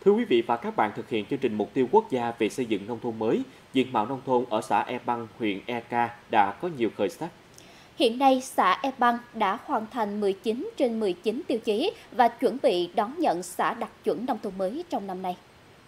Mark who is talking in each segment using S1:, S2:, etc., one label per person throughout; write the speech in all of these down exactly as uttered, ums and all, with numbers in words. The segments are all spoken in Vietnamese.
S1: Thưa quý vị và các bạn, thực hiện chương trình mục tiêu quốc gia về xây dựng nông thôn mới, diện mạo nông thôn ở xã E Băng, huyện E Ca đã có nhiều khởi sắc.
S2: Hiện nay, xã E Băng đã hoàn thành mười chín trên mười chín tiêu chí và chuẩn bị đón nhận xã đạt chuẩn nông thôn mới trong năm nay.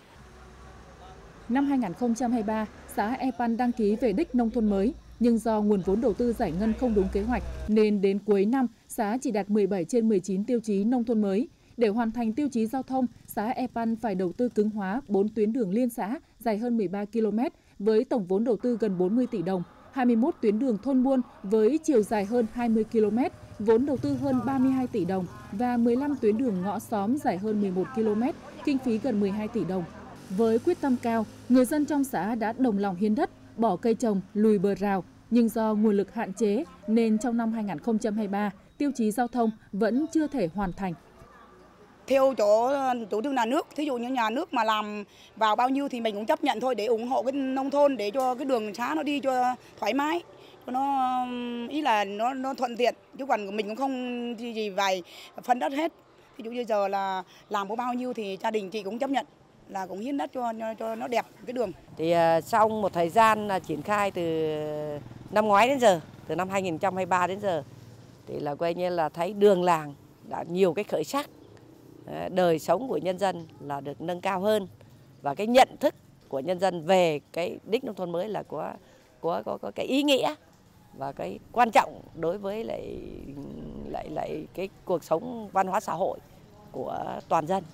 S3: Năm hai nghìn không trăm hai mươi ba, xã E Băng đăng ký về đích nông thôn mới, nhưng do nguồn vốn đầu tư giải ngân không đúng kế hoạch nên đến cuối năm, xã chỉ đạt mười bảy trên mười chín tiêu chí nông thôn mới. Để hoàn thành tiêu chí giao thông, xã E Băng phải đầu tư cứng hóa bốn tuyến đường liên xã dài hơn mười ba ki lô mét với tổng vốn đầu tư gần bốn mươi tỷ đồng, hai mươi mốt tuyến đường thôn buôn với chiều dài hơn hai mươi ki lô mét, vốn đầu tư hơn ba mươi hai tỷ đồng và mười lăm tuyến đường ngõ xóm dài hơn mười một ki lô mét, kinh phí gần mười hai tỷ đồng. Với quyết tâm cao, người dân trong xã đã đồng lòng hiến đất, bỏ cây trồng, lùi bờ rào, nhưng do nguồn lực hạn chế nên trong năm hai nghìn không trăm hai mươi ba, tiêu chí giao thông vẫn chưa thể hoàn thành.
S4: Theo chỗ chủ trương nhà nước, thí dụ như nhà nước mà làm vào bao nhiêu thì mình cũng chấp nhận thôi để ủng hộ cái nông thôn, để cho cái đường xá nó đi cho thoải mái, cho nó ý là nó nó thuận tiện, chứ còn mình cũng không gì gì vài phân đất hết. Ví dụ như giờ là làm có bao nhiêu thì gia đình chị cũng chấp nhận là cũng hiến đất cho cho nó đẹp cái đường.
S5: Thì uh, sau một thời gian uh, triển khai từ năm ngoái đến giờ, từ năm hai nghìn không trăm hai mươi ba đến giờ, thì là coi như là thấy đường làng đã nhiều cái khởi sắc, uh, đời sống của nhân dân là được nâng cao hơn, và cái nhận thức của nhân dân về cái đích nông thôn mới là có có có, có cái ý nghĩa và cái quan trọng đối với lại lại lại cái cuộc sống văn hóa xã hội của toàn dân.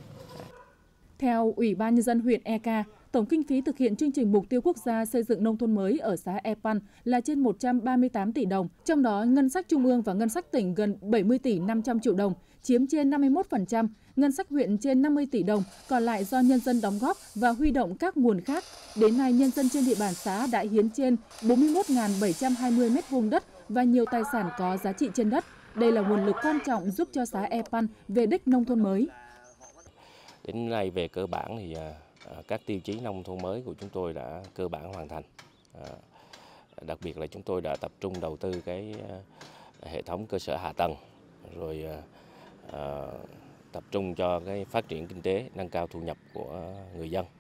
S3: Theo Ủy ban Nhân dân huyện E Ca, tổng kinh phí thực hiện chương trình mục tiêu quốc gia xây dựng nông thôn mới ở xã E Băng là trên một trăm ba mươi tám tỷ đồng, trong đó ngân sách trung ương và ngân sách tỉnh gần bảy mươi tỷ năm trăm triệu đồng, chiếm trên năm mươi mốt phần trăm, ngân sách huyện trên năm mươi tỷ đồng, còn lại do nhân dân đóng góp và huy động các nguồn khác. Đến nay, nhân dân trên địa bàn xã đã hiến trên bốn mươi mốt nghìn bảy trăm hai mươi mét vuông đất và nhiều tài sản có giá trị trên đất. Đây là nguồn lực quan trọng giúp cho xã E Băng về đích nông thôn mới.
S6: Đến nay về cơ bản thì các tiêu chí nông thôn mới của chúng tôi đã cơ bản hoàn thành. Đặc biệt là chúng tôi đã tập trung đầu tư cái hệ thống cơ sở hạ tầng, rồi tập trung cho cái phát triển kinh tế, nâng cao thu nhập của người dân.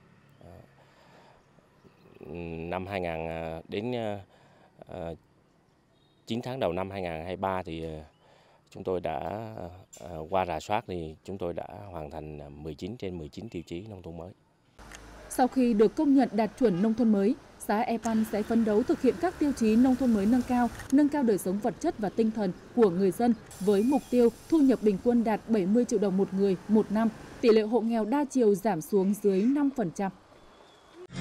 S6: Năm hai nghìn đến chín tháng đầu năm hai nghìn không trăm hai mươi ba thì chúng tôi đã qua rà soát thì chúng tôi đã hoàn thành mười chín trên mười chín tiêu chí nông thôn mới.
S3: Sau khi được công nhận đạt chuẩn nông thôn mới, xã E Băng sẽ phấn đấu thực hiện các tiêu chí nông thôn mới nâng cao, nâng cao đời sống vật chất và tinh thần của người dân với mục tiêu thu nhập bình quân đạt bảy mươi triệu đồng một người một năm, tỷ lệ hộ nghèo đa chiều giảm xuống dưới năm phần trăm.